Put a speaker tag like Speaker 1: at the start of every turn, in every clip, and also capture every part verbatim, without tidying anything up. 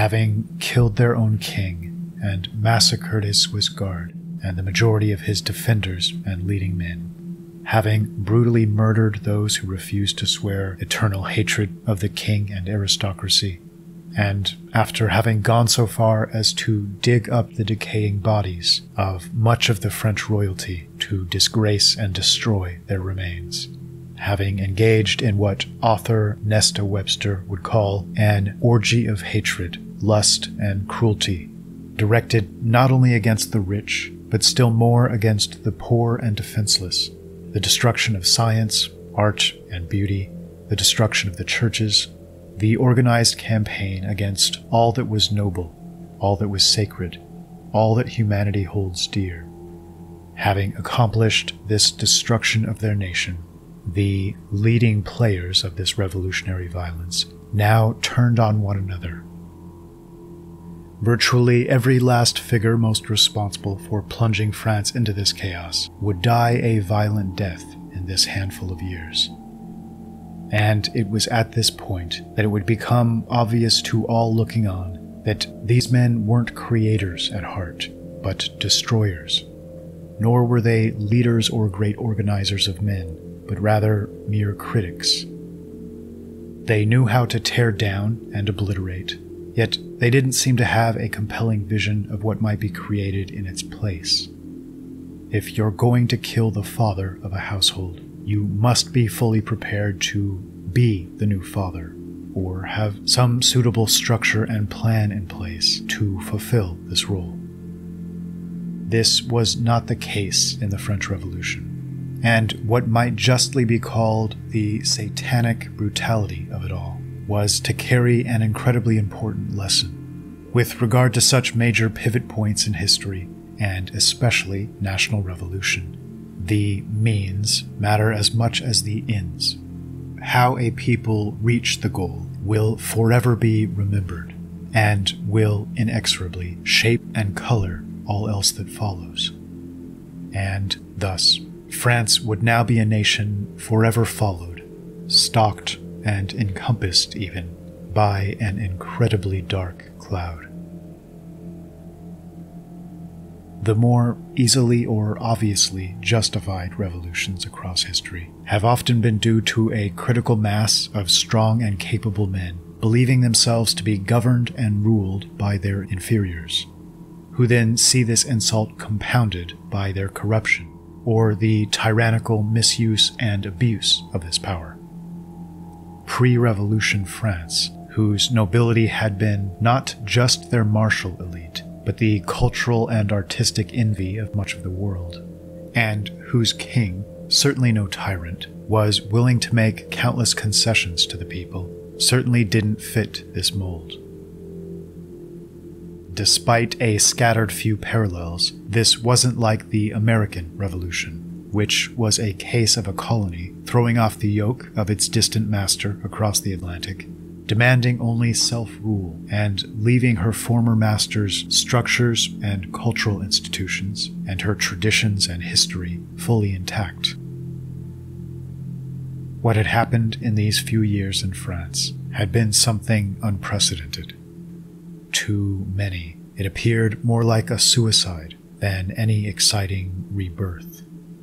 Speaker 1: having killed their own king and massacred his Swiss guard and the majority of his defenders and leading men, having brutally murdered those who refused to swear eternal hatred of the king and aristocracy, and after having gone so far as to dig up the decaying bodies of much of the French royalty to disgrace and destroy their remains, having engaged in what author Nesta Webster would call an orgy of hatred, lust, and cruelty, directed not only against the rich, but still more against the poor and defenseless, the destruction of science, art, and beauty, the destruction of the churches, the organized campaign against all that was noble, all that was sacred, all that humanity holds dear. Having accomplished this destruction of their nation, the leading players of this revolutionary violence now turned on one another. Virtually every last figure most responsible for plunging France into this chaos would die a violent death in this handful of years. And it was at this point that it would become obvious to all looking on that these men weren't creators at heart, but destroyers. Nor were they leaders or great organizers of men, but rather mere critics. They knew how to tear down and obliterate, yet they didn't seem to have a compelling vision of what might be created in its place. If you're going to kill the father of a household, you must be fully prepared to be the new father, or have some suitable structure and plan in place to fulfill this role. This was not the case in the French Revolution, and what might justly be called the satanic brutality of it all was to carry an incredibly important lesson with regard to such major pivot points in history, and especially national revolution. The means matter as much as the ends. How a people reach the goal will forever be remembered, and will inexorably shape and color all else that follows. And thus, France would now be a nation forever followed, stalked, and encompassed even by an incredibly dark cloud. The more easily or obviously justified revolutions across history have often been due to a critical mass of strong and capable men believing themselves to be governed and ruled by their inferiors, who then see this insult compounded by their corruption or the tyrannical misuse and abuse of this power. Pre-revolution France, whose nobility had been not just their martial elite, but the cultural and artistic envy of much of the world, and whose king, certainly no tyrant, was willing to make countless concessions to the people, certainly didn't fit this mold. Despite a scattered few parallels, this wasn't like the American Revolution, which was a case of a colony throwing off the yoke of its distant master across the Atlantic, demanding only self-rule and leaving her former master's structures and cultural institutions and her traditions and history fully intact. What had happened in these few years in France had been something unprecedented. To many, it appeared more like a suicide than any exciting rebirth.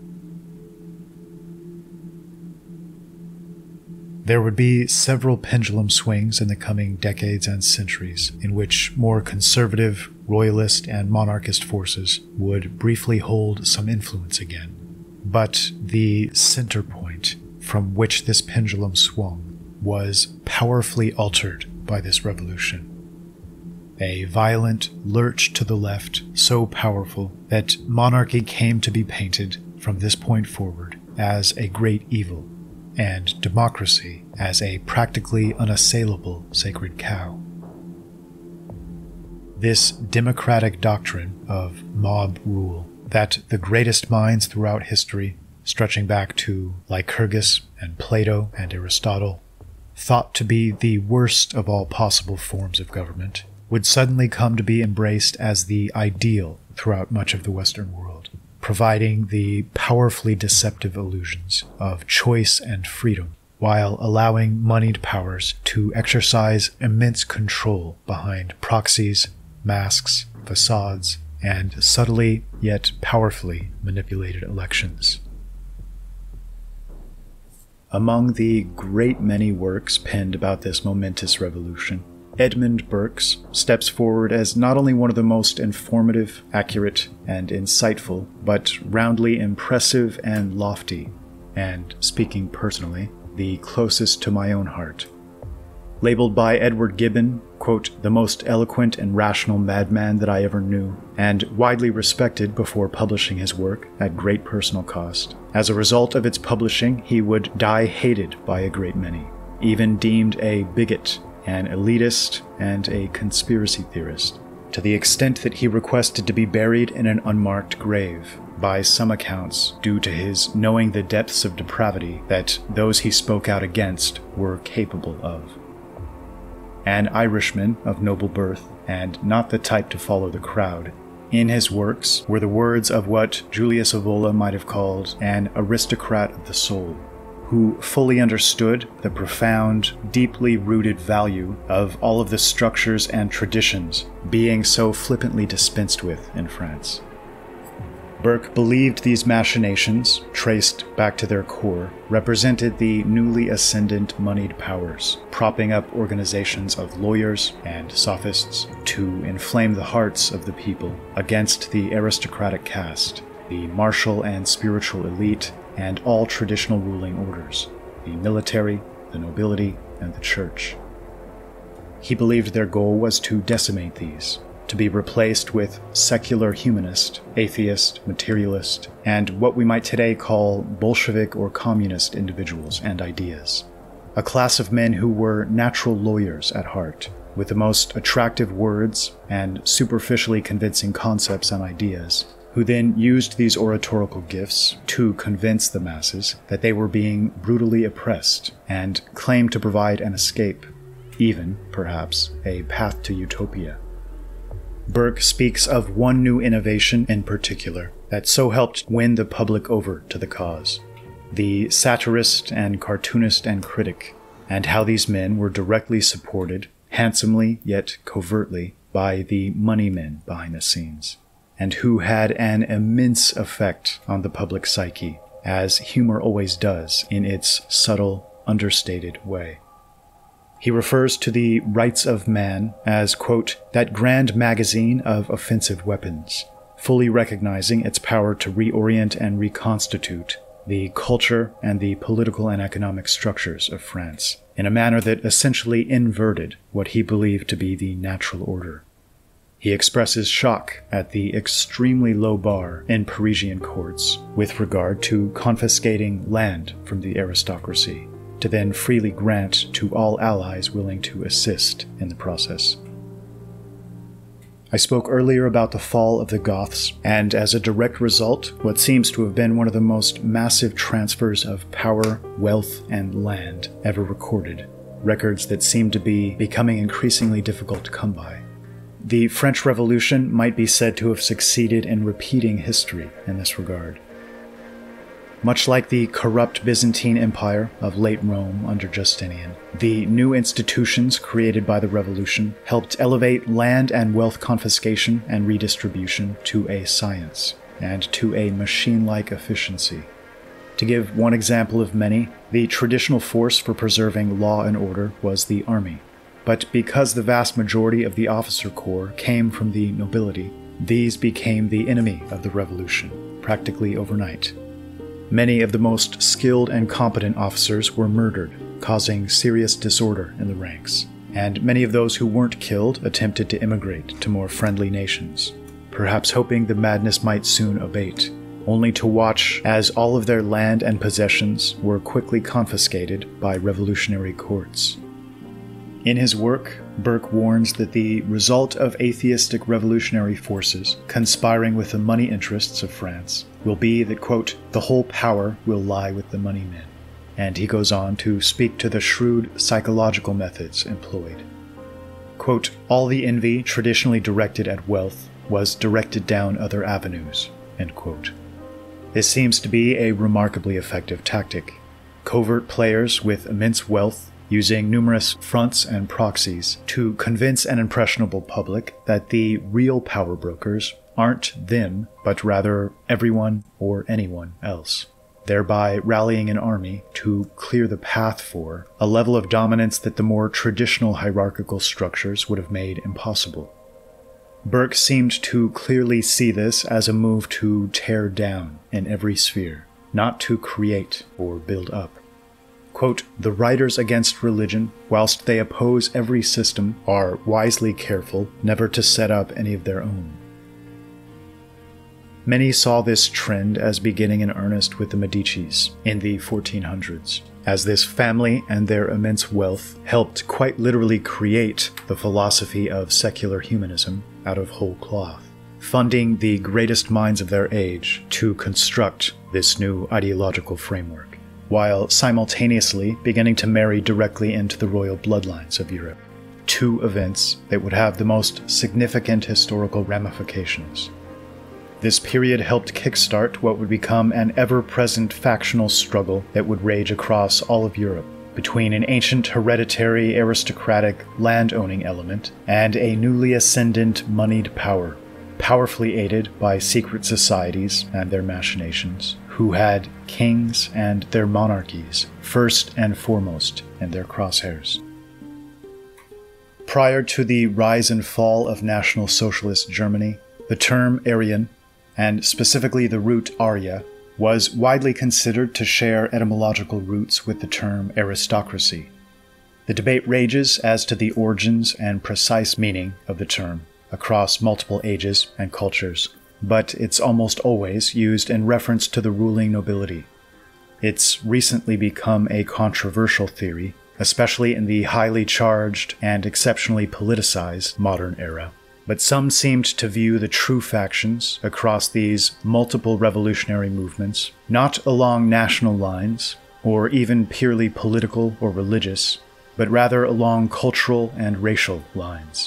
Speaker 1: There would be several pendulum swings in the coming decades and centuries in which more conservative, royalist, and monarchist forces would briefly hold some influence again. But the center point from which this pendulum swung was powerfully altered by this revolution. A violent lurch to the left so powerful that monarchy came to be painted from this point forward as a great evil, and democracy as a practically unassailable sacred cow. This democratic doctrine of mob rule that the greatest minds throughout history, stretching back to Lycurgus and Plato and Aristotle, thought to be the worst of all possible forms of government, would suddenly come to be embraced as the ideal throughout much of the Western world, providing the powerfully deceptive illusions of choice and freedom, while allowing moneyed powers to exercise immense control behind proxies, masks, facades, and subtly yet powerfully manipulated elections. Among the great many works penned about this momentous revolution, Edmund Burke's steps forward as not only one of the most informative, accurate, and insightful, but roundly impressive and lofty, and, speaking personally, the closest to my own heart. Labeled by Edward Gibbon, quote, the most eloquent and rational madman that I ever knew, and widely respected before publishing his work at great personal cost. As a result of its publishing, he would die hated by a great many, even deemed a bigot, an elitist, and a conspiracy theorist, to the extent that he requested to be buried in an unmarked grave, by some accounts due to his knowing the depths of depravity that those he spoke out against were capable of. An Irishman of noble birth, and not the type to follow the crowd, in his works were the words of what Julius Evola might have called an aristocrat of the soul, who fully understood the profound, deeply rooted value of all of the structures and traditions being so flippantly dispensed with in France. Burke believed these machinations, traced back to their core, represented the newly ascendant moneyed powers, propping up organizations of lawyers and sophists to inflame the hearts of the people against the aristocratic caste, the martial and spiritual elite, and all traditional ruling orders, the military, the nobility, and the church. He believed their goal was to decimate these, to be replaced with secular humanist, atheist, materialist, and what we might today call Bolshevik or communist individuals and ideas. A class of men who were natural lawyers at heart, with the most attractive words and superficially convincing concepts and ideas, who then used these oratorical gifts to convince the masses that they were being brutally oppressed and claimed to provide an escape, even, perhaps, a path to utopia. Burke speaks of one new innovation in particular that so helped win the public over to the cause, the satirist and cartoonist and critic, and how these men were directly supported, handsomely yet covertly, by the money men behind the scenes, and who had an immense effect on the public psyche, as humor always does in its subtle, understated way. He refers to the Rights of Man as, quote, that grand magazine of offensive weapons, fully recognizing its power to reorient and reconstitute the culture and the political and economic structures of France in a manner that essentially inverted what he believed to be the natural order. He expresses shock at the extremely low bar in Parisian courts with regard to confiscating land from the aristocracy, to then freely grant to all allies willing to assist in the process. I spoke earlier about the fall of the Goths, and as a direct result, what seems to have been one of the most massive transfers of power, wealth, and land ever recorded, records that seem to be becoming increasingly difficult to come by. The French Revolution might be said to have succeeded in repeating history in this regard. Much like the corrupt Byzantine Empire of late Rome under Justinian, the new institutions created by the revolution helped elevate land and wealth confiscation and redistribution to a science, and to a machine-like efficiency. To give one example of many, the traditional force for preserving law and order was the army. But because the vast majority of the officer corps came from the nobility, these became the enemy of the revolution, practically overnight. Many of the most skilled and competent officers were murdered, causing serious disorder in the ranks, and many of those who weren't killed attempted to immigrate to more friendly nations, perhaps hoping the madness might soon abate, only to watch as all of their land and possessions were quickly confiscated by revolutionary courts. In his work, Burke warns that the result of atheistic revolutionary forces conspiring with the money interests of France will be that, quote, the whole power will lie with the money men. And he goes on to speak to the shrewd psychological methods employed. Quote, all the envy traditionally directed at wealth was directed down other avenues, end quote. This seems to be a remarkably effective tactic. covert players with immense wealth, using numerous fronts and proxies to convince an impressionable public that the real power brokers aren't them, but rather everyone or anyone else, thereby rallying an army to clear the path for a level of dominance that the more traditional hierarchical structures would have made impossible. Burke seemed to clearly see this as a move to tear down in every sphere, not to create or build up. Quote, "The writers against religion, whilst they oppose every system, are wisely careful never to set up any of their own." Many saw this trend as beginning in earnest with the Medicis in the fourteen hundreds, as this family and their immense wealth helped quite literally create the philosophy of secular humanism out of whole cloth, funding the greatest minds of their age to construct this new ideological framework, while simultaneously beginning to marry directly into the royal bloodlines of Europe, two events that would have the most significant historical ramifications. This period helped kickstart what would become an ever-present factional struggle that would rage across all of Europe, between an ancient hereditary aristocratic land-owning element and a newly ascendant moneyed power, powerfully aided by secret societies and their machinations, who had kings and their monarchies first and foremost in their crosshairs. Prior to the rise and fall of National Socialist Germany, the term Aryan, and specifically the root Arya, was widely considered to share etymological roots with the term aristocracy. The debate rages as to the origins and precise meaning of the term across multiple ages and cultures, but it's almost always used in reference to the ruling nobility. It's recently become a controversial theory, especially in the highly charged and exceptionally politicized modern era. But some seemed to view the true factions across these multiple revolutionary movements not along national lines, or even purely political or religious, but rather along cultural and racial lines.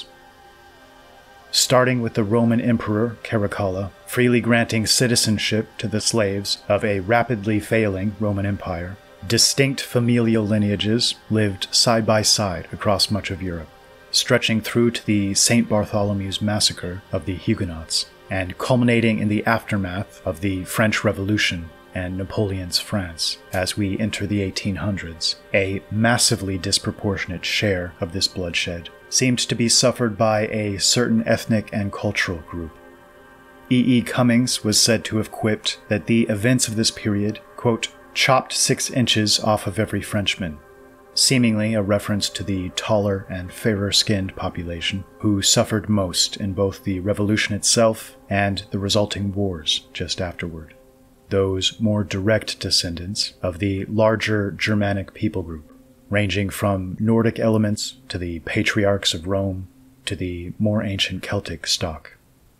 Speaker 1: Starting with the Roman Emperor Caracalla, freely granting citizenship to the slaves of a rapidly failing Roman Empire, distinct familial lineages lived side by side across much of Europe, stretching through to the Saint Bartholomew's massacre of the Huguenots, and culminating in the aftermath of the French Revolution and Napoleon's France as we enter the eighteen hundreds. A massively disproportionate share of this bloodshed seemed to be suffered by a certain ethnic and cultural group. E E Cummings was said to have quipped that the events of this period, quote, "chopped six inches off of every Frenchman," seemingly a reference to the taller and fairer-skinned population who suffered most in both the revolution itself and the resulting wars just afterward, those more direct descendants of the larger Germanic people group, ranging from Nordic elements to the patriarchs of Rome to the more ancient Celtic stock.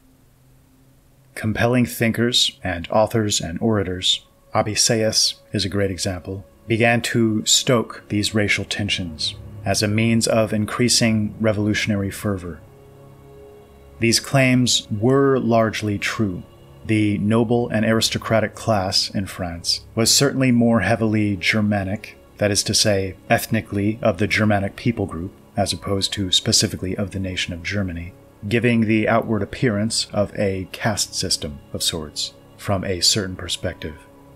Speaker 1: Compelling thinkers and authors and orators, Abiseus is a great example, began to stoke these racial tensions as a means of increasing revolutionary fervor. These claims were largely true. The noble and aristocratic class in France was certainly more heavily Germanic, that is to say, ethnically of the Germanic people group, as opposed to specifically of the nation of Germany, giving the outward appearance of a caste system of sorts from a certain perspective.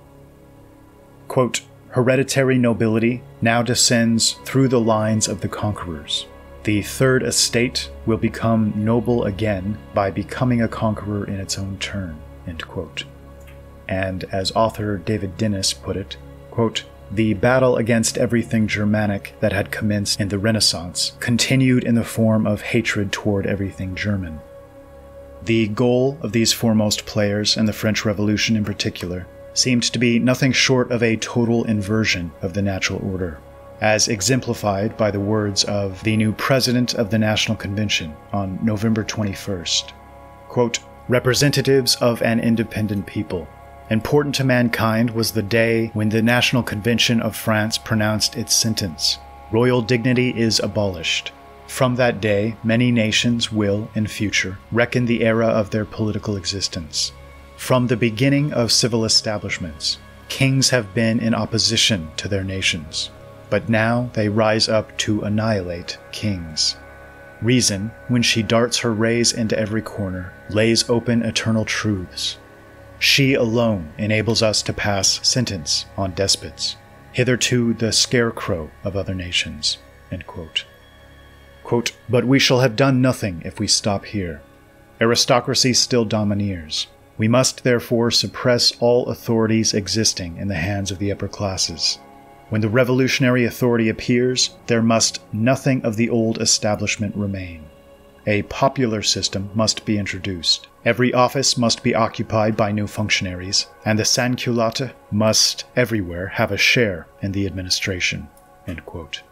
Speaker 1: Quote, "Hereditary nobility now descends through the lines of the conquerors. The third estate will become noble again by becoming a conqueror in its own turn," end quote. And as author David Dennis put it, quote, "The battle against everything Germanic that had commenced in the Renaissance continued in the form of hatred toward everything German." The goal of these foremost players in the French Revolution in particular seemed to be nothing short of a total inversion of the natural order, as exemplified by the words of the new president of the National Convention on November twenty-first. Quote, "Representatives of an independent people, important to mankind was the day when the National Convention of France pronounced its sentence. Royal dignity is abolished. From that day, many nations will, in future, reckon the era of their political existence. From the beginning of civil establishments, Kings have been in opposition to their nations, but now they rise up to annihilate kings. Reason, when she darts her rays into every corner, lays open eternal truths. She alone enables us to pass sentence on despots, hitherto the scarecrow of other nations." End quote. Quote, "But we shall have done nothing if we stop here. Aristocracy still domineers. We must therefore suppress all authorities existing in the hands of the upper classes. When the revolutionary authority appears, there must nothing of the old establishment remain. A popular system must be introduced. Every office must be occupied by new functionaries, and the sans-culotte must everywhere have a share in the administration." End quote.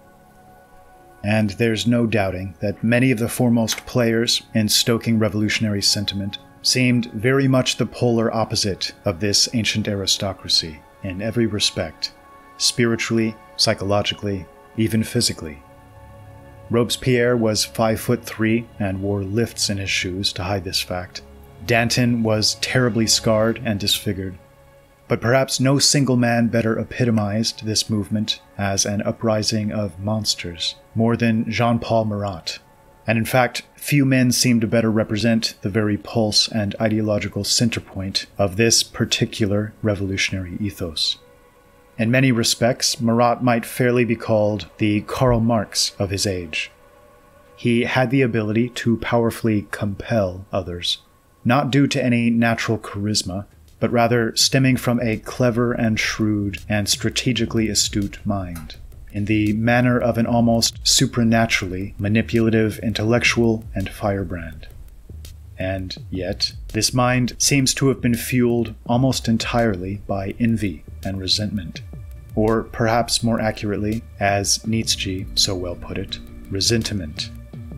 Speaker 1: And there's no doubting that many of the foremost players in stoking revolutionary sentiment seemed very much the polar opposite of this ancient aristocracy in every respect, spiritually, psychologically, even physically. Robespierre was five foot three and wore lifts in his shoes to hide this fact. Danton was terribly scarred and disfigured. But perhaps no single man better epitomized this movement as an uprising of monsters, more than Jean-Paul Marat. And in fact, few men seem to better represent the very pulse and ideological center point of this particular revolutionary ethos. In many respects, Marat might fairly be called the Karl Marx of his age. He had the ability to powerfully compel others, not due to any natural charisma, but rather stemming from a clever and shrewd and strategically astute mind, in the manner of an almost supranaturally manipulative intellectual and firebrand. And yet, this mind seems to have been fueled almost entirely by envy and resentment, or perhaps more accurately, as Nietzsche so well put it, resentiment.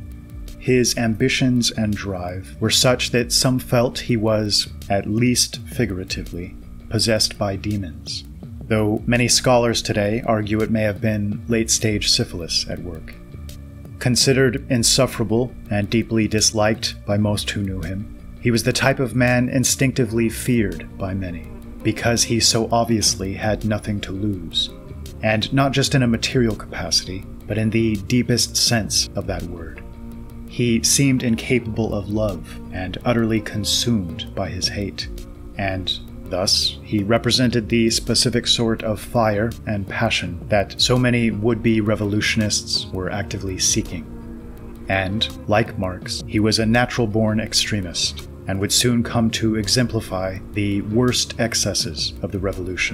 Speaker 1: His ambitions and drive were such that some felt he was, at least figuratively, possessed by demons, though many scholars today argue it may have been late-stage syphilis at work. Considered insufferable and deeply disliked by most who knew him, he was the type of man instinctively feared by many, because he so obviously had nothing to lose, and not just in a material capacity, but in the deepest sense of that word. He seemed incapable of love and utterly consumed by his hate, and thus he represented the specific sort of fire and passion that so many would-be revolutionists were actively seeking. And, like Marx, he was a natural-born extremist, and would soon come to exemplify the worst excesses of the revolution.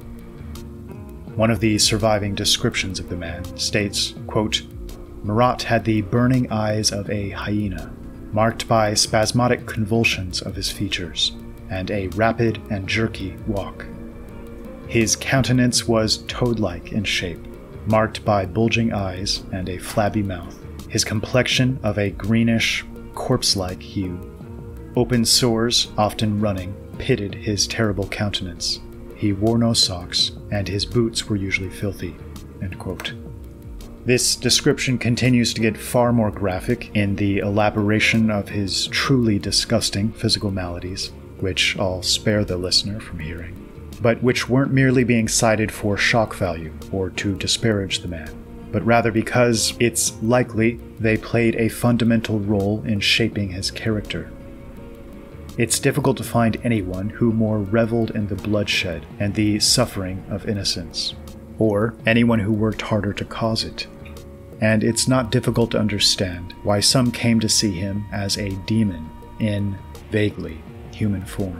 Speaker 1: One of the surviving descriptions of the man states, quote, "Marat had the burning eyes of a hyena, marked by spasmodic convulsions of his features, and a rapid and jerky walk. His countenance was toad-like in shape, marked by bulging eyes and a flabby mouth, his complexion of a greenish, corpse-like hue. Open sores, often running, pitted his terrible countenance. He wore no socks, and his boots were usually filthy." End quote. This description continues to get far more graphic in the elaboration of his truly disgusting physical maladies, which I'll spare the listener from hearing, but which weren't merely being cited for shock value or to disparage the man, but rather because it's likely they played a fundamental role in shaping his character. It's difficult to find anyone who more reveled in the bloodshed and the suffering of innocence, or anyone who worked harder to cause it. And it's not difficult to understand why some came to see him as a demon in, vaguely, human form.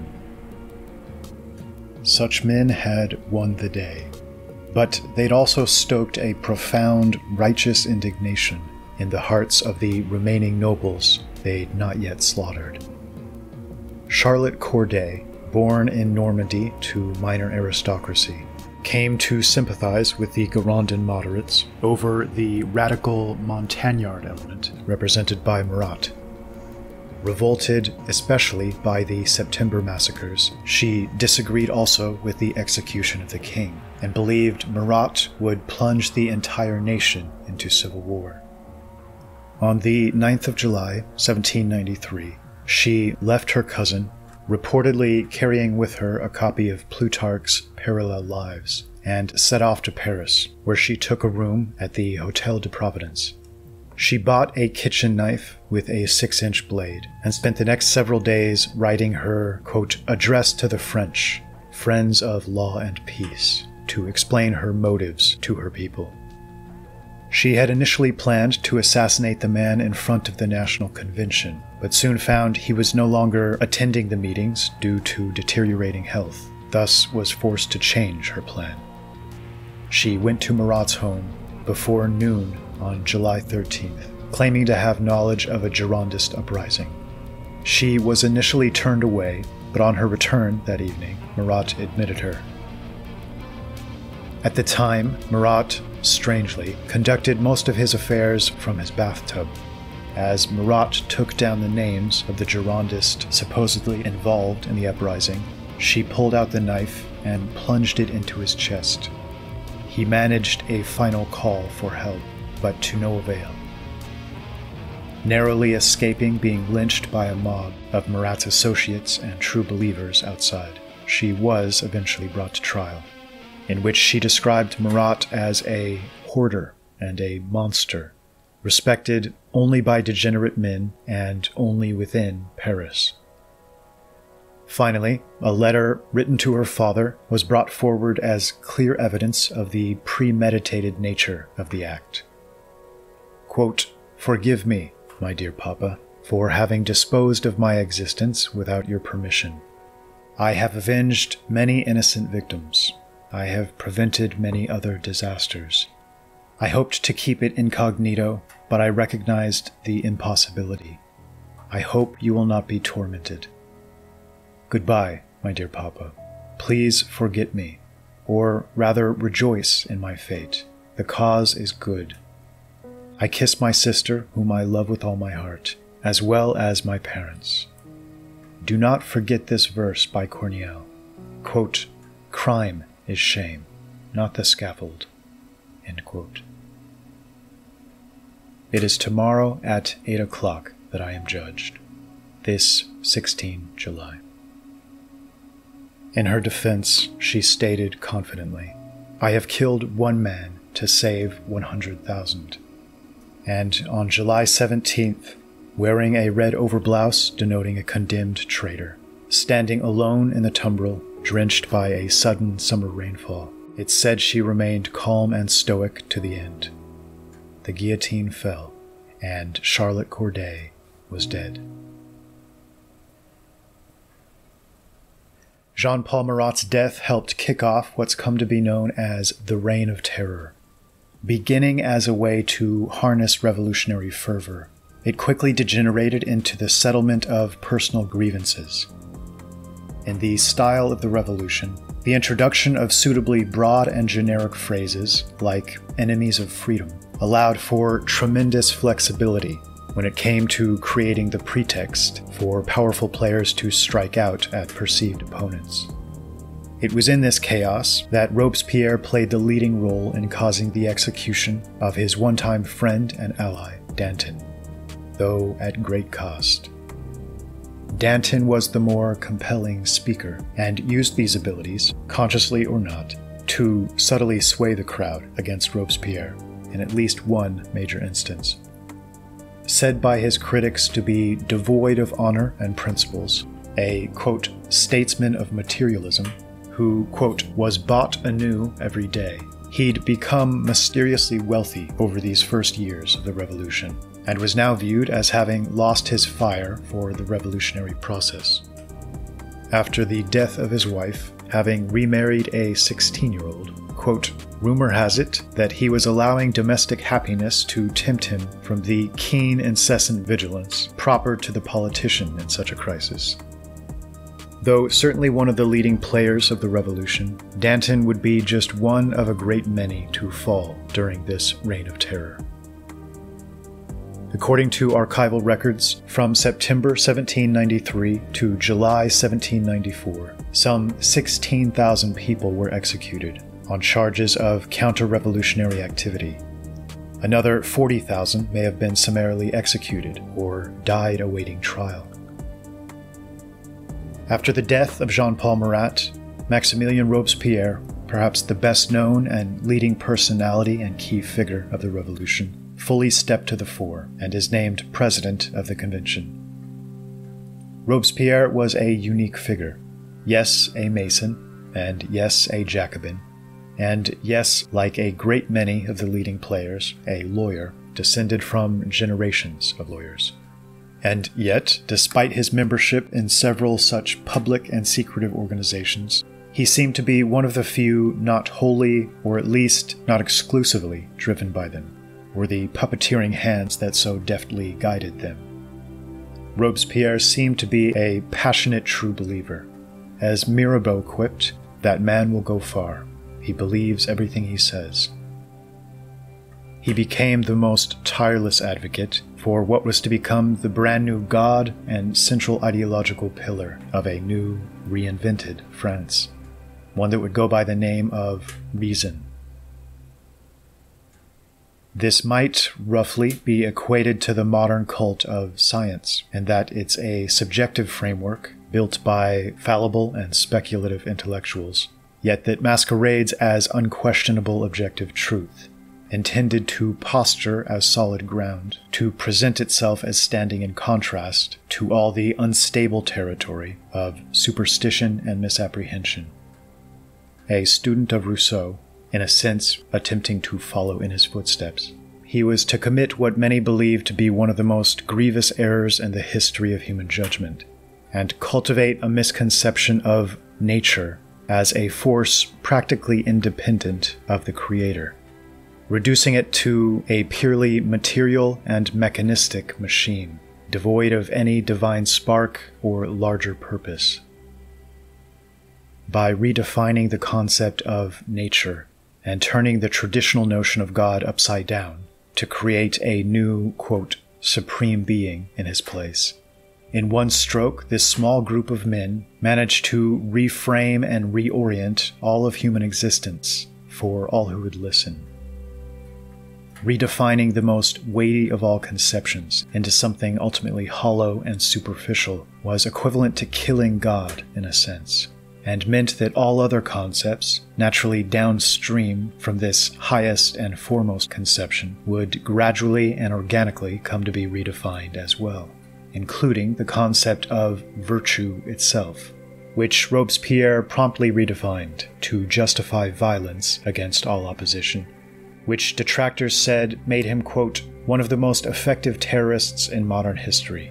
Speaker 1: Such men had won the day, but they'd also stoked a profound, righteous indignation in the hearts of the remaining nobles they'd not yet slaughtered. Charlotte Corday, born in Normandy to minor aristocracy, came to sympathize with the Girondin moderates over the radical Montagnard element represented by Marat. Revolted especially by the September massacres, she disagreed also with the execution of the king, and believed Marat would plunge the entire nation into civil war. On the ninth of July, seventeen ninety-three, she left her cousin, reportedly carrying with her a copy of Plutarch's Parallel Lives, and set off to Paris, where she took a room at the Hotel de Providence. She bought a kitchen knife with a six-inch blade and spent the next several days writing her, quote, address to the French, friends of law and peace, to explain her motives to her people. She had initially planned to assassinate the man in front of the National Convention, but soon found he was no longer attending the meetings due to deteriorating health, thus was forced to change her plan. She went to Marat's home before noon on July thirteenth, claiming to have knowledge of a Girondist uprising. She was initially turned away, but on her return that evening, Marat admitted her. At the time, Marat, strangely, conducted most of his affairs from his bathtub. As Marat took down the names of the Girondists supposedly involved in the uprising, she pulled out the knife and plunged it into his chest. He managed a final call for help, but to no avail. Narrowly escaping being lynched by a mob of Marat's associates and true believers outside, she was eventually brought to trial, in which she described Marat as a hoarder and a monster, respected only by degenerate men and only within Paris. Finally, a letter written to her father was brought forward as clear evidence of the premeditated nature of the act. Quote, forgive me, my dear Papa, for having disposed of my existence without your permission. I have avenged many innocent victims. I have prevented many other disasters. I hoped to keep it incognito, but I recognized the impossibility. I hope you will not be tormented. Goodbye, my dear Papa. Please forget me, or rather rejoice in my fate. The cause is good. I kiss my sister, whom I love with all my heart, as well as my parents. Do not forget this verse by Corneille. Quote, crime is shame, not the scaffold. End quote. It is tomorrow at eight o'clock that I am judged. This sixteenth of July. In her defense, she stated confidently, I have killed one man to save one hundred thousand. And on July seventeenth, wearing a red overblouse denoting a condemned traitor, standing alone in the tumbril, drenched by a sudden summer rainfall, it said she remained calm and stoic to the end. The guillotine fell, and Charlotte Corday was dead. Jean-Paul Marat's death helped kick off what's come to be known as the Reign of Terror. Beginning as a way to harness revolutionary fervor, it quickly degenerated into the settlement of personal grievances. In the style of the revolution, the introduction of suitably broad and generic phrases, like enemies of freedom, allowed for tremendous flexibility when it came to creating the pretext for powerful players to strike out at perceived opponents. It was in this chaos that Robespierre played the leading role in causing the execution of his one-time friend and ally, Danton, though at great cost. Danton was the more compelling speaker and used these abilities, consciously or not, to subtly sway the crowd against Robespierre in at least one major instance. Said by his critics to be devoid of honor and principles, a, quote, statesman of materialism, who, quote, was bought anew every day, he'd become mysteriously wealthy over these first years of the revolution, and was now viewed as having lost his fire for the revolutionary process. After the death of his wife, having remarried a sixteen-year-old, quote, rumor has it that he was allowing domestic happiness to tempt him from the keen, incessant vigilance proper to the politician in such a crisis. Though certainly one of the leading players of the revolution, Danton would be just one of a great many to fall during this reign of terror. According to archival records, from September seventeen ninety-three to July seventeen ninety-four, some sixteen thousand people were executed on charges of counter-revolutionary activity. Another forty thousand may have been summarily executed or died awaiting trial. After the death of Jean-Paul Marat, Maximilien Robespierre, perhaps the best known and leading personality and key figure of the revolution, fully stepped to the fore and is named president of the convention. Robespierre was a unique figure. Yes, a Mason, and yes, a Jacobin, and yes, like a great many of the leading players, a lawyer, descended from generations of lawyers. And yet, despite his membership in several such public and secretive organizations, he seemed to be one of the few not wholly, or at least not exclusively, driven by them, or the puppeteering hands that so deftly guided them. Robespierre seemed to be a passionate true believer. As Mirabeau quipped, "That man will go far. He believes everything he says." He became the most tireless advocate for what was to become the brand new god and central ideological pillar of a new, reinvented France, one that would go by the name of reason. This might, roughly, be equated to the modern cult of science, in that it's a subjective framework built by fallible and speculative intellectuals, yet that masquerades as unquestionable objective truth, intended to posture as solid ground, to present itself as standing in contrast to all the unstable territory of superstition and misapprehension. A student of Rousseau, in a sense attempting to follow in his footsteps, he was to commit what many believe to be one of the most grievous errors in the history of human judgment, and cultivate a misconception of nature as a force practically independent of the Creator, reducing it to a purely material and mechanistic machine, devoid of any divine spark or larger purpose. By redefining the concept of nature and turning the traditional notion of God upside down to create a new, quote, supreme being in his place, in one stroke, this small group of men managed to reframe and reorient all of human existence for all who would listen. Redefining the most weighty of all conceptions into something ultimately hollow and superficial was equivalent to killing God in a sense, and meant that all other concepts, naturally downstream from this highest and foremost conception, would gradually and organically come to be redefined as well, including the concept of virtue itself, which Robespierre promptly redefined to justify violence against all opposition, which detractors said made him, quote, one of the most effective terrorists in modern history.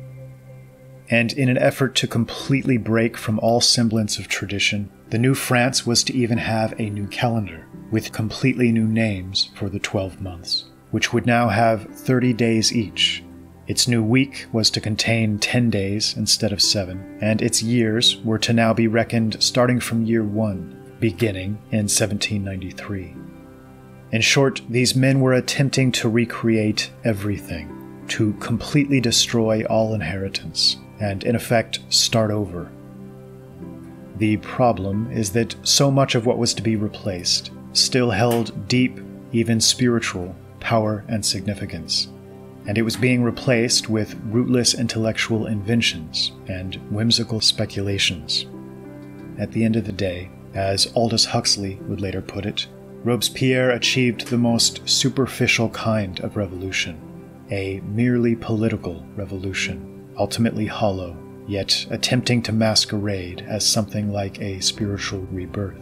Speaker 1: And in an effort to completely break from all semblance of tradition, the new France was to even have a new calendar, with completely new names for the twelve months, which would now have thirty days each. Its new week was to contain ten days instead of seven, and its years were to now be reckoned starting from year one, beginning in seventeen ninety-three. In short, these men were attempting to recreate everything, to completely destroy all inheritance, and in effect start over. The problem is that so much of what was to be replaced still held deep, even spiritual, power and significance, and it was being replaced with rootless intellectual inventions and whimsical speculations. At the end of the day, as Aldous Huxley would later put it, Robespierre achieved the most superficial kind of revolution, a merely political revolution, ultimately hollow, yet attempting to masquerade as something like a spiritual rebirth.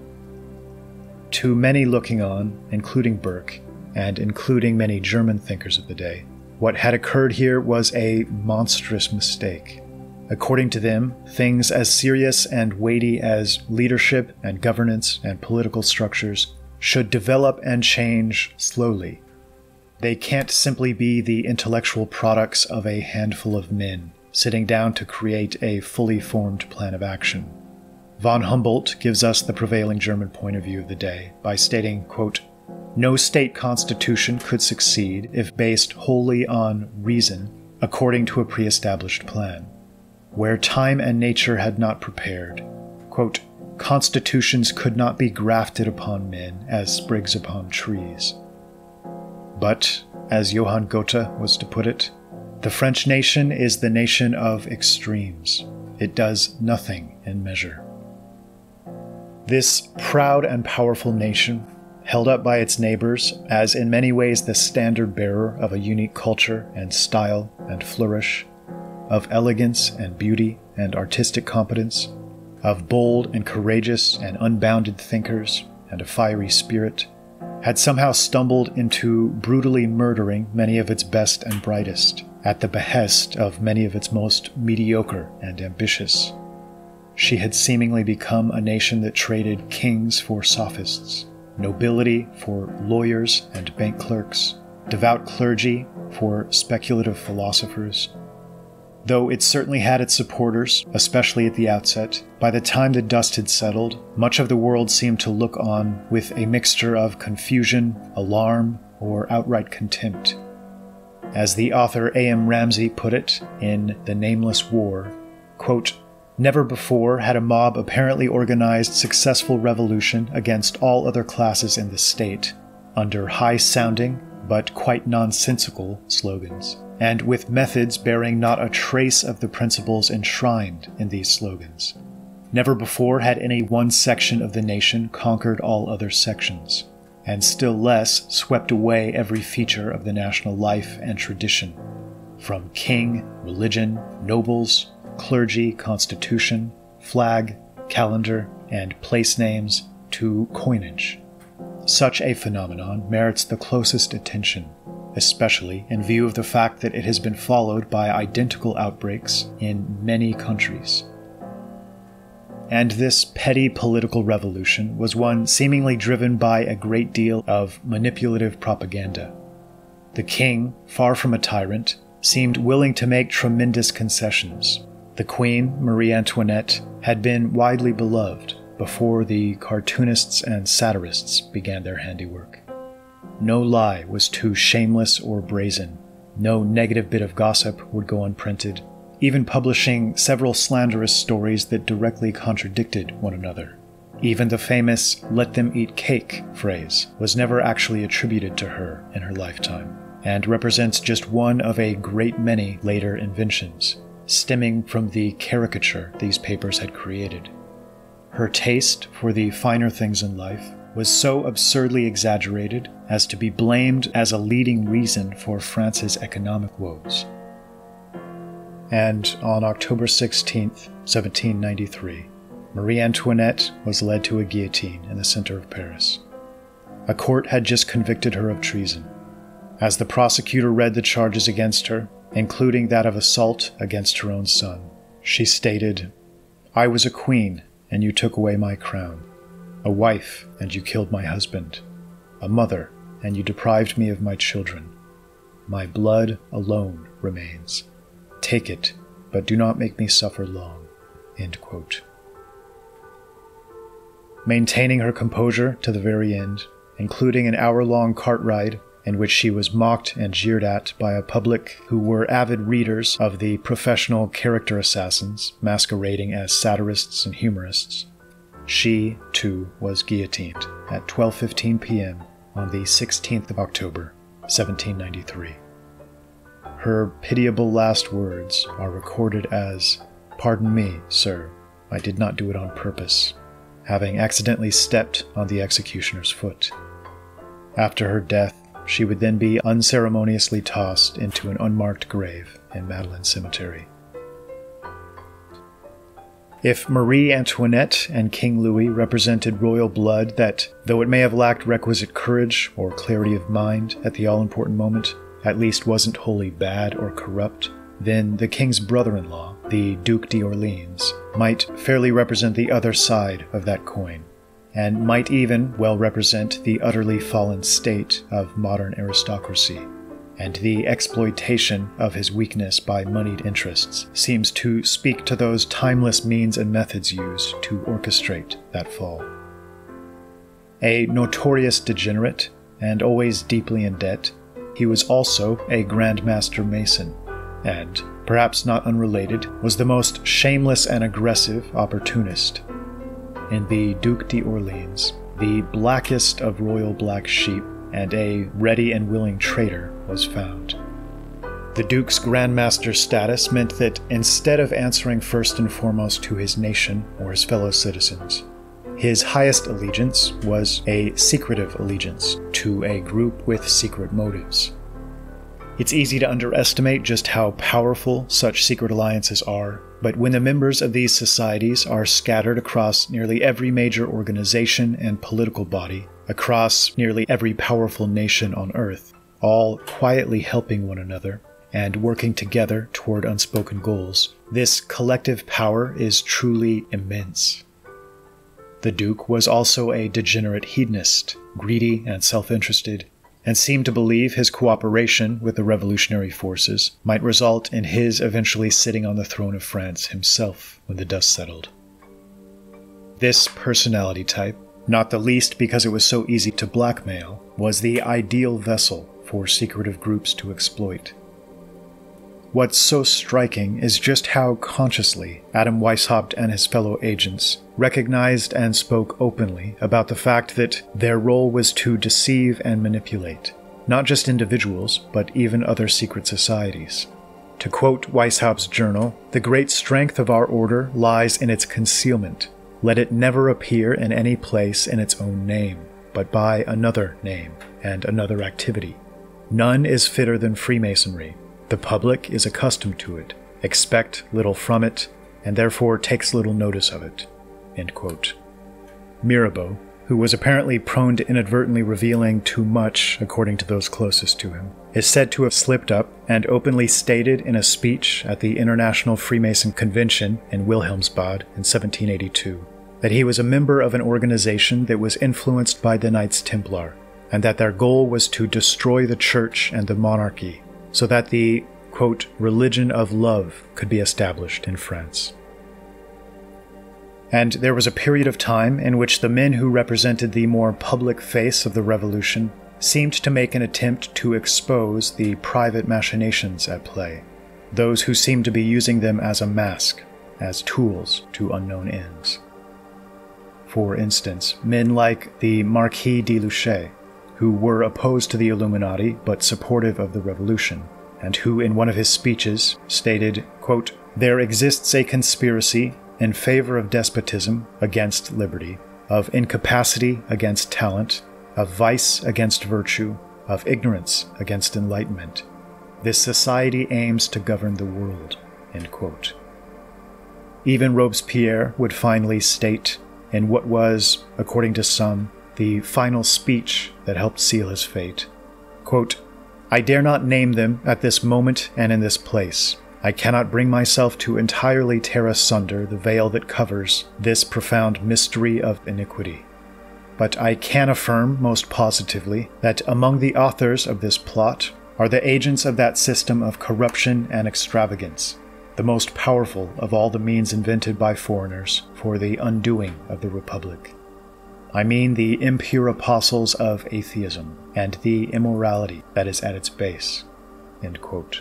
Speaker 1: To many looking on, including Burke, and including many German thinkers of the day, what had occurred here was a monstrous mistake. According to them, things as serious and weighty as leadership and governance and political structures should develop and change slowly. They can't simply be the intellectual products of a handful of men sitting down to create a fully formed plan of action. Von Humboldt gives us the prevailing German point of view of the day by stating, quote, "No state constitution could succeed if based wholly on reason according to a pre-established plan. Where time and nature had not prepared, quote, constitutions could not be grafted upon men as sprigs upon trees. But, as Johann Goethe was to put it, the French nation is the nation of extremes, it does nothing in measure. This proud and powerful nation, held up by its neighbors as in many ways the standard bearer of a unique culture and style and flourish, of elegance and beauty and artistic competence, of bold and courageous and unbounded thinkers and a fiery spirit, had somehow stumbled into brutally murdering many of its best and brightest, at the behest of many of its most mediocre and ambitious. She had seemingly become a nation that traded kings for sophists, nobility for lawyers and bank clerks, devout clergy for speculative philosophers. Though it certainly had its supporters, especially at the outset, by the time the dust had settled, much of the world seemed to look on with a mixture of confusion, alarm, or outright contempt. As the author A M Ramsey put it in The Nameless War, quote, "Never before had a mob apparently organized successful revolution against all other classes in the state, under high-sounding but quite nonsensical slogans, and with methods bearing not a trace of the principles enshrined in these slogans. Never before had any one section of the nation conquered all other sections, and still less swept away every feature of the national life and tradition, from king, religion, nobles, clergy, constitution, flag, calendar, and place names to coinage. Such a phenomenon merits the closest attention, especially in view of the fact that it has been followed by identical outbreaks in many countries. And this petty political revolution was one seemingly driven by a great deal of manipulative propaganda. The king, far from a tyrant, seemed willing to make tremendous concessions. The Queen, Marie Antoinette, had been widely beloved before the cartoonists and satirists began their handiwork. No lie was too shameless or brazen. No negative bit of gossip would go unprinted, even publishing several slanderous stories that directly contradicted one another. Even the famous "let them eat cake" phrase was never actually attributed to her in her lifetime, and represents just one of a great many later inventions, stemming from the caricature these papers had created. Her taste for the finer things in life was so absurdly exaggerated as to be blamed as a leading reason for France's economic woes. And on October sixteenth, seventeen ninety-three, Marie Antoinette was led to a guillotine in the center of Paris. A court had just convicted her of treason. As the prosecutor read the charges against her, including that of assault against her own son, she stated, "I was a queen, and you took away my crown. A wife, and you killed my husband. A mother, and you deprived me of my children. My blood alone remains. Take it, but do not make me suffer long." End quote. Maintaining her composure to the very end, including an hour-long cart ride in which she was mocked and jeered at by a public who were avid readers of the professional character assassins masquerading as satirists and humorists, she, too, was guillotined at twelve fifteen p m on the sixteenth of October, seventeen ninety-three. Her pitiable last words are recorded as, "Pardon me, sir, I did not do it on purpose," having accidentally stepped on the executioner's foot. After her death, she would then be unceremoniously tossed into an unmarked grave in Madeleine Cemetery. If Marie Antoinette and King Louis represented royal blood that, though it may have lacked requisite courage or clarity of mind at the all-important moment, at least wasn't wholly bad or corrupt, then the king's brother-in-law, the Duc d'Orléans, might fairly represent the other side of that coin, and might even well represent the utterly fallen state of modern aristocracy. And the exploitation of his weakness by moneyed interests seems to speak to those timeless means and methods used to orchestrate that fall. A notorious degenerate, and always deeply in debt, he was also a Grand Master Mason, and, perhaps not unrelated, was the most shameless and aggressive opportunist. In the Duc d'Orléans, the blackest of royal black sheep and a ready and willing traitor was found. The Duke's Grandmaster status meant that instead of answering first and foremost to his nation or his fellow citizens, his highest allegiance was a secretive allegiance to a group with secret motives. It's easy to underestimate just how powerful such secret alliances are, but when the members of these societies are scattered across nearly every major organization and political body, across nearly every powerful nation on Earth, all quietly helping one another and working together toward unspoken goals, this collective power is truly immense. The Duke was also a degenerate hedonist, greedy and self-interested, and seemed to believe his cooperation with the revolutionary forces might result in his eventually sitting on the throne of France himself when the dust settled. This personality type, not the least because it was so easy to blackmail, was the ideal vessel for secretive groups to exploit. What's so striking is just how consciously Adam Weishaupt and his fellow agents recognized and spoke openly about the fact that their role was to deceive and manipulate, not just individuals, but even other secret societies. To quote Weishaupt's journal, "The great strength of our order lies in its concealment. Let it never appear in any place in its own name, but by another name and another activity. None is fitter than Freemasonry. The public is accustomed to it, expect little from it, and therefore takes little notice of it." End quote. Mirabeau, who was apparently prone to inadvertently revealing too much according to those closest to him, is said to have slipped up and openly stated in a speech at the International Freemason Convention in Wilhelmsbad in seventeen eighty-two that he was a member of an organization that was influenced by the Knights Templar, and that their goal was to destroy the Church and the monarchy, so that the, quote, religion of love could be established in France. And there was a period of time in which the men who represented the more public face of the revolution seemed to make an attempt to expose the private machinations at play, those who seemed to be using them as a mask, as tools to unknown ends. For instance, men like the Marquis de Luchet, who were opposed to the Illuminati but supportive of the revolution, and who in one of his speeches stated, quote, "There exists a conspiracy in favor of despotism against liberty, of incapacity against talent, of vice against virtue, of ignorance against enlightenment. This society aims to govern the world." End quote. Even Robespierre would finally state, in what was, according to some, the final speech that helped seal his fate, quote, "I dare not name them at this moment and in this place. I cannot bring myself to entirely tear asunder the veil that covers this profound mystery of iniquity. But I can affirm most positively that among the authors of this plot are the agents of that system of corruption and extravagance, the most powerful of all the means invented by foreigners for the undoing of the Republic. I mean the impure apostles of atheism and the immorality that is at its base." End quote.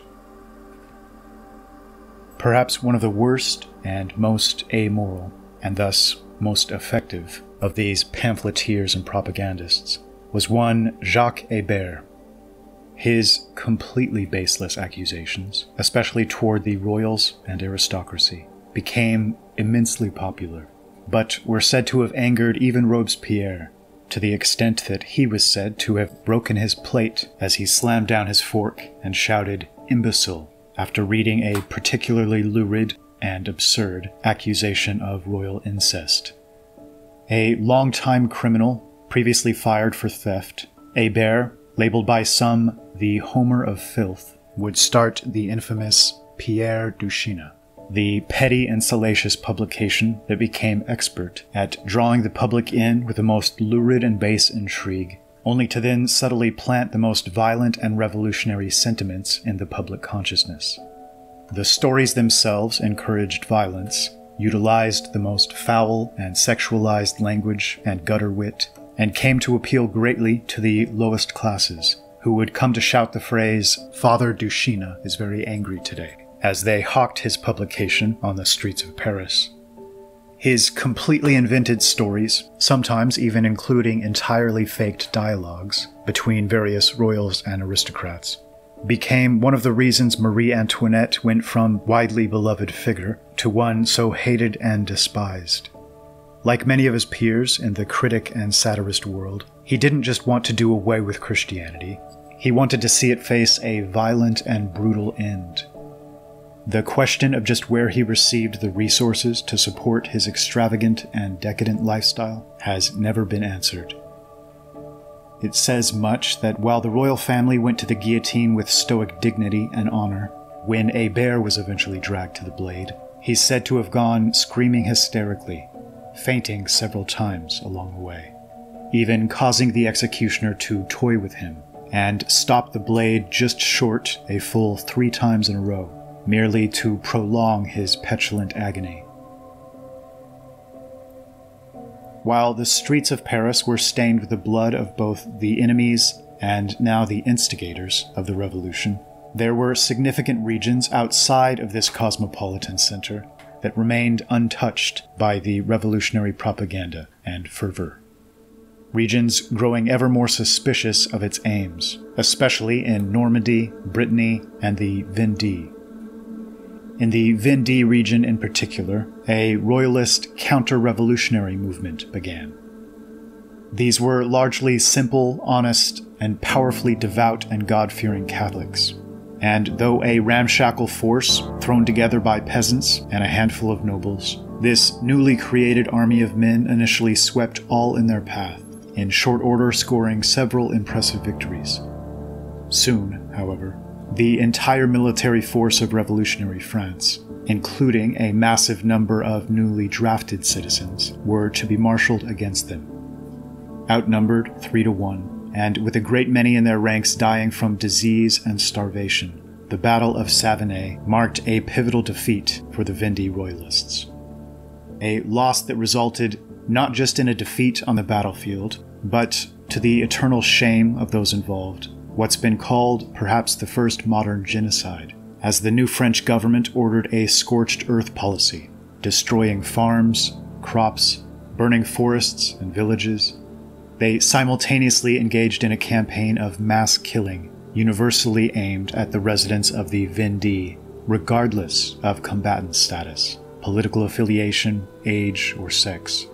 Speaker 1: Perhaps one of the worst and most amoral, and thus most effective, of these pamphleteers and propagandists was one Jacques Hébert. His completely baseless accusations, especially toward the royals and aristocracy, became immensely popular, but were said to have angered even Robespierre, to the extent that he was said to have broken his plate as he slammed down his fork and shouted "imbecile" after reading a particularly lurid and absurd accusation of royal incest. A long-time criminal, previously fired for theft, Hébert, labeled by some the Homer of Filth, would start the infamous Pierre Duchesne, the petty and salacious publication that became expert at drawing the public in with the most lurid and base intrigue, only to then subtly plant the most violent and revolutionary sentiments in the public consciousness. The stories themselves encouraged violence, utilized the most foul and sexualized language and gutter wit, and came to appeal greatly to the lowest classes, who would come to shout the phrase, "Father Duchesne is very angry today," as they hawked his publication on the streets of Paris. His completely invented stories, sometimes even including entirely faked dialogues between various royals and aristocrats, became one of the reasons Marie Antoinette went from widely beloved figure to one so hated and despised. Like many of his peers in the critic and satirist world, he didn't just want to do away with Christianity, he wanted to see it face a violent and brutal end. The question of just where he received the resources to support his extravagant and decadent lifestyle has never been answered. It says much that while the royal family went to the guillotine with stoic dignity and honor, when a bear was eventually dragged to the blade, he's said to have gone screaming hysterically, fainting several times along the way, even causing the executioner to toy with him and stop the blade just short a full three times in a row, merely to prolong his petulant agony. While the streets of Paris were stained with the blood of both the enemies and now the instigators of the revolution, there were significant regions outside of this cosmopolitan center that remained untouched by the revolutionary propaganda and fervor. Regions growing ever more suspicious of its aims, especially in Normandy, Brittany, and the Vendée. In the Vendée region in particular, a royalist counter-revolutionary movement began. These were largely simple, honest, and powerfully devout and God-fearing Catholics. And though a ramshackle force thrown together by peasants and a handful of nobles, this newly created army of men initially swept all in their path, in short order scoring several impressive victories. Soon, however, the entire military force of revolutionary France, including a massive number of newly drafted citizens, were to be marshaled against them. Outnumbered three to one, and with a great many in their ranks dying from disease and starvation, the Battle of Savigny marked a pivotal defeat for the Vendée Royalists. A loss that resulted not just in a defeat on the battlefield, but, to the eternal shame of those involved, what's been called perhaps the first modern genocide, as the new French government ordered a scorched earth policy, destroying farms, crops, burning forests and villages. They simultaneously engaged in a campaign of mass killing, universally aimed at the residents of the Vendée, regardless of combatant status, political affiliation, age, or sex.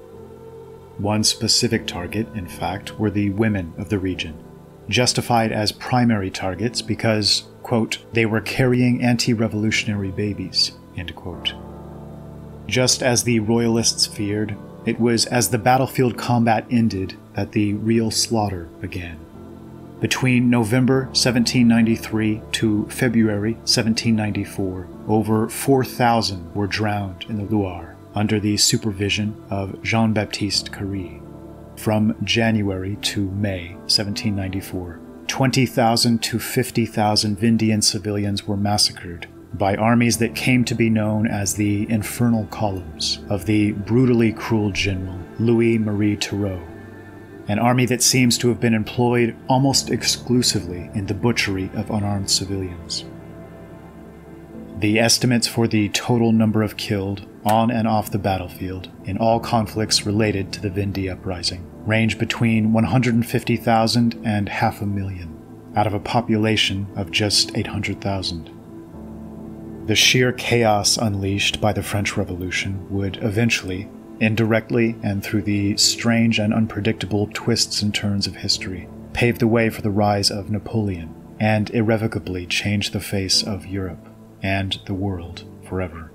Speaker 1: One specific target, in fact, were the women of the region, justified as primary targets because, quote, they were carrying anti-revolutionary babies, end quote. Just as the royalists feared, it was as the battlefield combat ended that the real slaughter began. Between November seventeen ninety-three to February seventeen ninety-four, over four thousand were drowned in the Loire under the supervision of Jean-Baptiste Curie. From January to May seventeen ninety-four, twenty thousand to fifty thousand Vendean civilians were massacred by armies that came to be known as the Infernal Columns of the brutally cruel general Louis-Marie Turreau, an army that seems to have been employed almost exclusively in the butchery of unarmed civilians. The estimates for the total number of killed on and off the battlefield in all conflicts related to the Vendée uprising range between one hundred fifty thousand and half a million, out of a population of just eight hundred thousand. The sheer chaos unleashed by the French Revolution would eventually, indirectly and through the strange and unpredictable twists and turns of history, pave the way for the rise of Napoleon and irrevocably change the face of Europe and the world forever.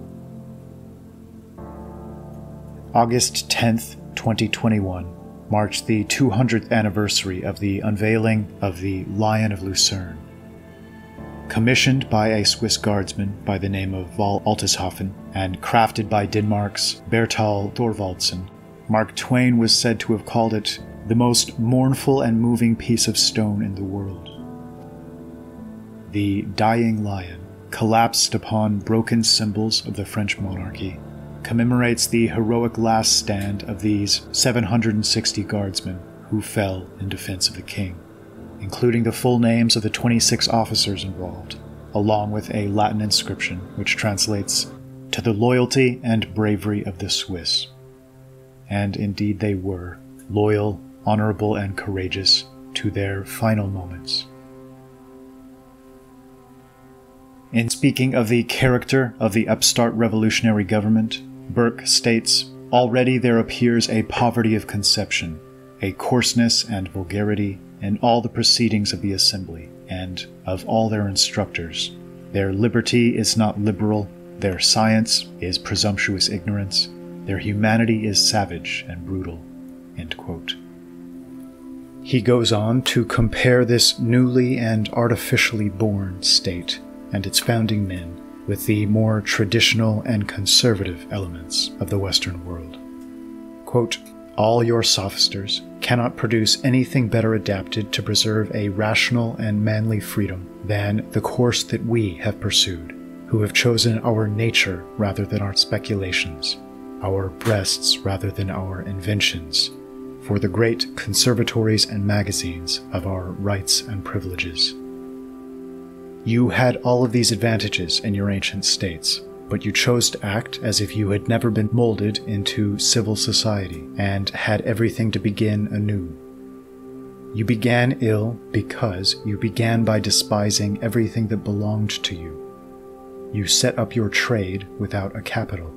Speaker 1: August tenth, twenty twenty-one marks the two hundredth anniversary of the unveiling of the Lion of Lucerne. Commissioned by a Swiss guardsman by the name of Val Altishoffen and crafted by Denmark's Bertal Thorvaldsen, Mark Twain was said to have called it the most mournful and moving piece of stone in the world. The dying lion, collapsed upon broken symbols of the French monarchy, commemorates the heroic last stand of these seven hundred sixty guardsmen who fell in defense of the king, including the full names of the twenty-six officers involved, along with a Latin inscription which translates, "To the loyalty and bravery of the Swiss." And indeed they were, loyal, honorable, and courageous to their final moments. In speaking of the character of the upstart revolutionary government, Burke states, "Already there appears a poverty of conception, a coarseness and vulgarity in all the proceedings of the assembly, and of all their instructors. Their liberty is not liberal, their science is presumptuous ignorance, their humanity is savage and brutal." End quote. He goes on to compare this newly and artificially born state and its founding men with the more traditional and conservative elements of the Western world. Quote, "All your sophisters cannot produce anything better adapted to preserve a rational and manly freedom than the course that we have pursued, who have chosen our nature rather than our speculations, our breasts rather than our inventions, for the great conservatories and magazines of our rights and privileges. You had all of these advantages in your ancient states, but you chose to act as if you had never been molded into civil society and had everything to begin anew. You began ill because you began by despising everything that belonged to you. You set up your trade without a capital.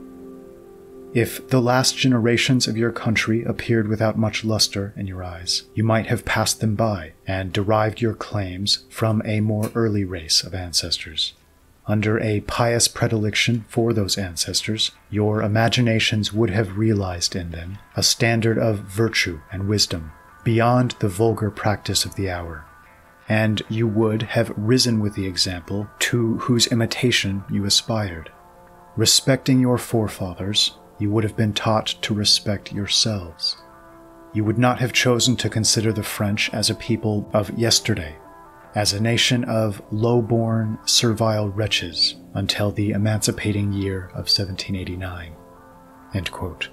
Speaker 1: If the last generations of your country appeared without much luster in your eyes, you might have passed them by and derived your claims from a more early race of ancestors. Under a pious predilection for those ancestors, your imaginations would have realized in them a standard of virtue and wisdom beyond the vulgar practice of the hour, and you would have risen with the example to whose imitation you aspired. Respecting your forefathers, you would have been taught to respect yourselves. You would not have chosen to consider the French as a people of yesterday, as a nation of low-born, servile wretches until the emancipating year of seventeen eighty-nine." End quote.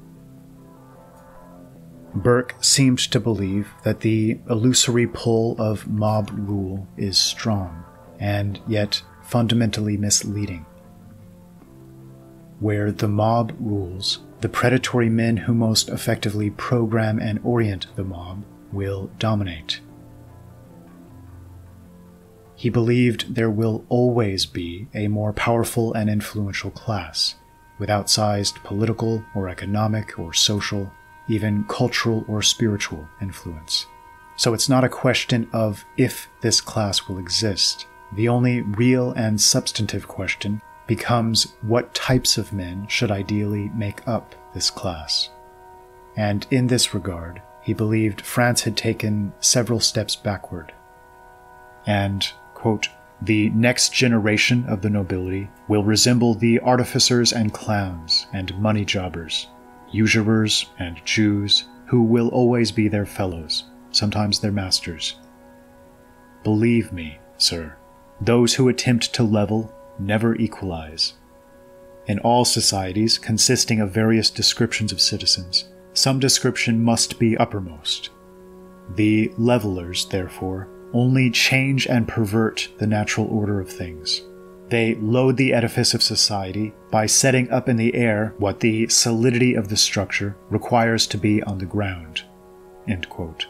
Speaker 1: Burke seemed to believe that the illusory pull of mob rule is strong, and yet fundamentally misleading. Where the mob rules, the predatory men who most effectively program and orient the mob will dominate. He believed there will always be a more powerful and influential class, with outsized political or economic or social, even cultural or spiritual influence. So it's not a question of if this class will exist. The only real and substantive question becomes what types of men should ideally make up this class. And in this regard, he believed France had taken several steps backward. And, quote, "The next generation of the nobility will resemble the artificers and clowns and money jobbers, usurers and Jews, who will always be their fellows, sometimes their masters. Believe me, sir, those who attempt to level never equalize. In all societies consisting of various descriptions of citizens, some description must be uppermost. The levelers, therefore, only change and pervert the natural order of things. They load the edifice of society by setting up in the air what the solidity of the structure requires to be on the ground." End quote.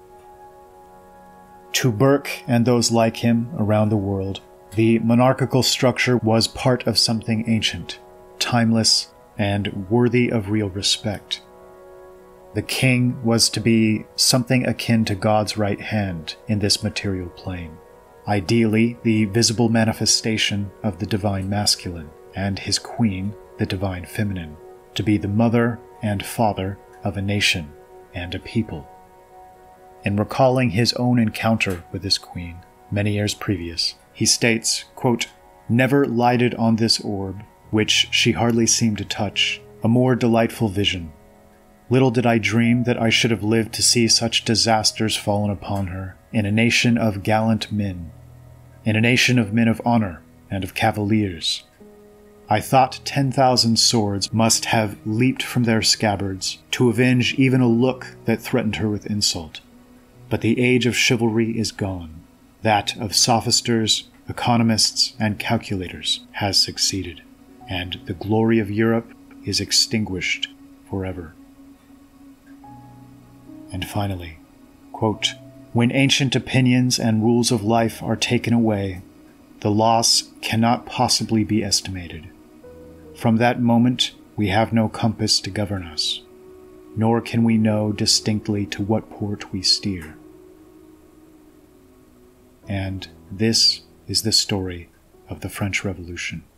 Speaker 1: To Burke and those like him around the world, the monarchical structure was part of something ancient, timeless, and worthy of real respect. The king was to be something akin to God's right hand in this material plane, ideally the visible manifestation of the divine masculine, and his queen, the divine feminine, to be the mother and father of a nation and a people. In recalling his own encounter with this queen, many years previous, he states, quote, "Never lighted on this orb, which she hardly seemed to touch, a more delightful vision. Little did I dream that I should have lived to see such disasters fallen upon her, in a nation of gallant men, in a nation of men of honor and of cavaliers. I thought ten thousand swords must have leaped from their scabbards to avenge even a look that threatened her with insult. But the age of chivalry is gone. That of sophisters, economists, and calculators has succeeded, and the glory of Europe is extinguished forever." And finally, quote, "When ancient opinions and rules of life are taken away, The loss cannot possibly be estimated. From that moment, we have no compass to govern us, nor can we know distinctly to what port we steer. And this is the story of the French Revolution.